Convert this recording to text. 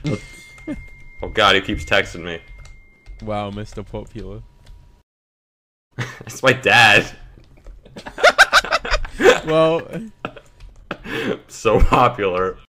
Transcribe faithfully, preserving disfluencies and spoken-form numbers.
Oh god, he keeps texting me. Wow, Mister Popular. It's my dad. Well, So popular.